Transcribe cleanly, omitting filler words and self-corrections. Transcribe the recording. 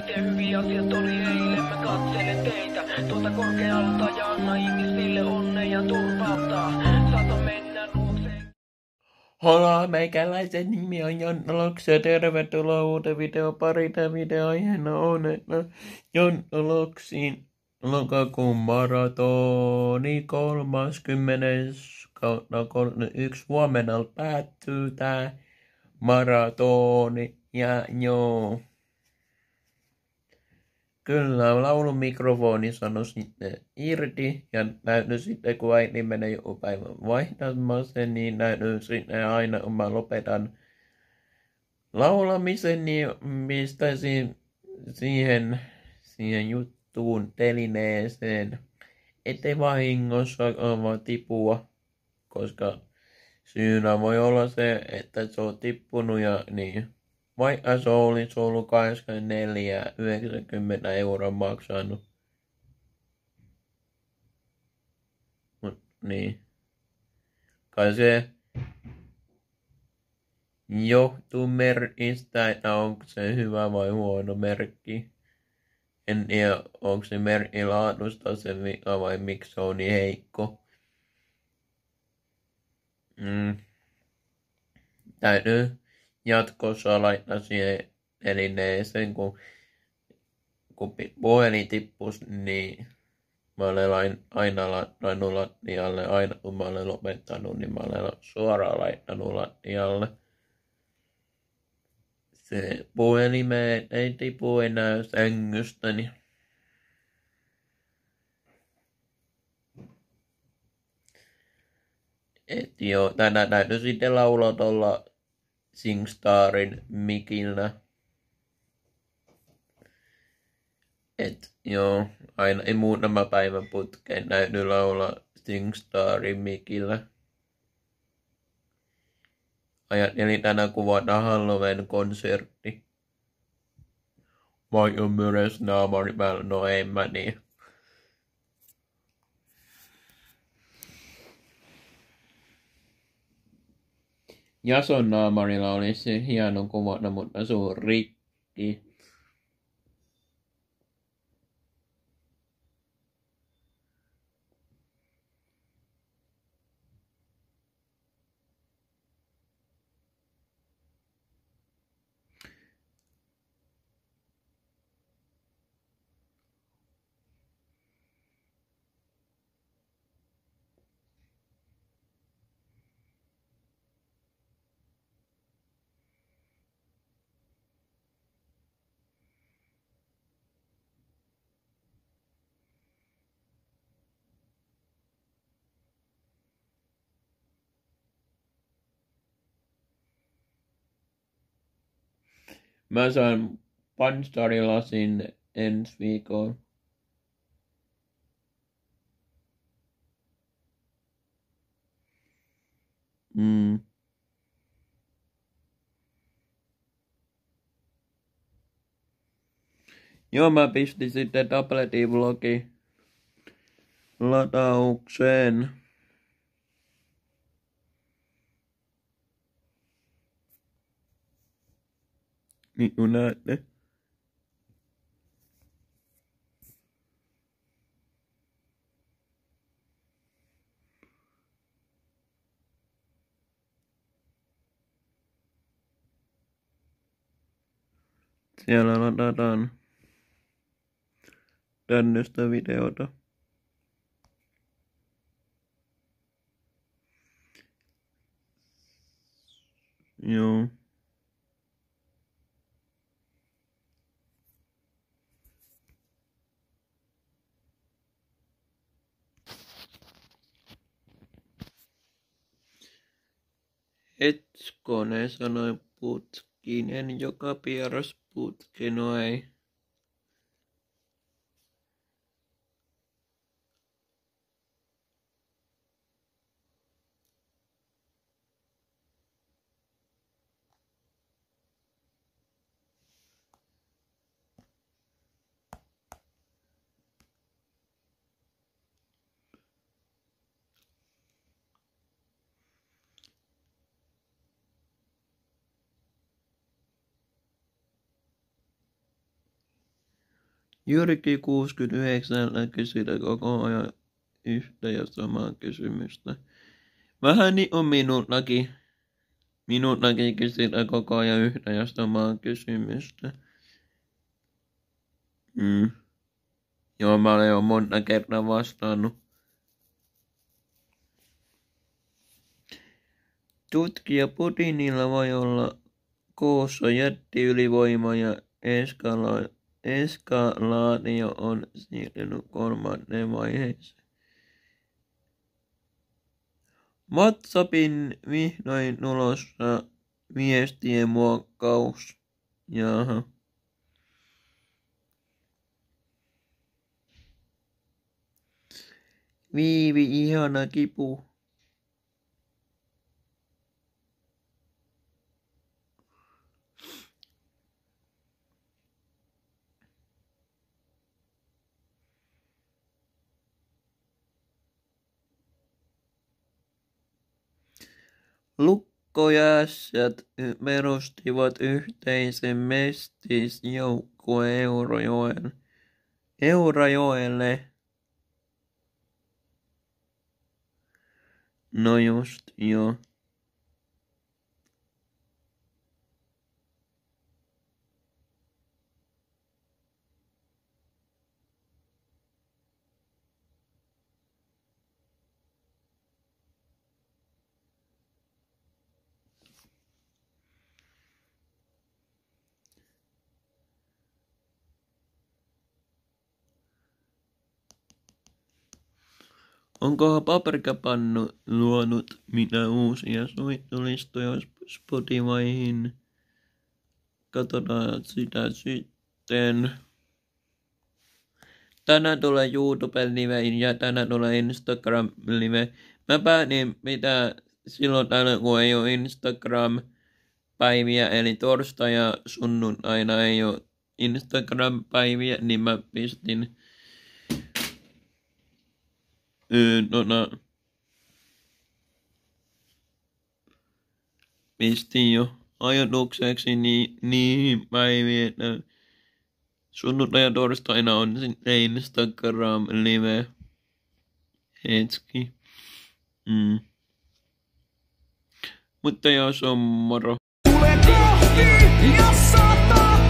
miten hyviä asiat oli eilen. Mä katselen teitä tuolta korkealta ja anna ihmisille onnea ja turvalta. Saata mennä luokseen. Hola, meikäläisen nimi on Jonnoloks ja tervetuloa uuteen videopariin. Tämä videoaiheena on, että Jonnoloksin lokakuun maratoni 30/31 huomenna päättyy tää maratoni ja joo. Kyllä, laulun mikrofoni sanoi sitten irti ja täytyy sitten, kun äiti menee joku päivän vaihtamaan sen, niin täytyy sitten aina, kun mä lopetan laulamisen, niin pistäisin siihen juttuun telineeseen, ettei vahingossa tipua, koska syynä voi olla se, että se on tippunut ja niin. Vaikka se olisi ollut 24,90 € maksanut. Mut niin. Kai se johtuu merkistä, että onko se hyvä vai huono merkki. En tiedä, onko se merkki laatusta se vika vai miksi se on niin heikko. Täytyy jatkossa laittaa siihen telineeseen, kun puhelin tippus, niin mä olen aina laittanut lattialle. Aina kun mä olen lopettanut, niin mä olen suoraan laittanut lattialle. Se puhelimeen ei tipu enää sängystäni. Et joo, tänään täytyy sitten laulaa tuolla SingStarin mikillä. Et joo, aina ei muutama päivän putkeen täytyy laulaa SingStarin mikillä. Ajattelin tänään kuvata Halloween-konsertti. Vai on myös naamari päällä? No en mä niin. Jason naamarilla olisi hieno kuvata, mutta se on rikki. Mä saan panstarilasin ensi viikolla. Joo, mä pistin sitten tabletin vlogi lataukseen. Niin kuin näette. Siellä latataan tännöstä videota. Joo. Etskone sanoi putkinen, joka pieras putkenoi. Jyrki 69 kysytä koko ajan yhtä ja samaa kysymystä. Vähän niin on minullakin. Minullakin kysytä koko ajan yhtä ja samaa kysymystä. Joo, mä olen jo monta kertaa vastannut. Tutkija Putinilla voi olla koossa jättiylivoima ja eskalaatio on siirtynyt 3. vaiheeseen. WhatsAppin vihdoin tulossa viestien muokkaus. Jaha. Viivi, ihana kipu. Lukkojässät perustivat yhteisen mestisjoukkueen Eurajoelle. No just, joo. Onkohan Paprikapannu luonut mitä uusia soittolistoja Spotifyhin? Katsotaan sitä sitten. Tänään tulee YouTube-live ja tänään tulee Instagram-live. Mä päätin pitää silloin tänään, kun ei ole Instagram-päiviä, eli torstai ja sunnuntaina ei ole Instagram-päiviä, niin mä pistin pistin jo ajatukseksi niihin päiviin, että sunnuntai ja torstaina on Instagram-live hetki. Mutta joo, se on moro. Tule kohti ja 100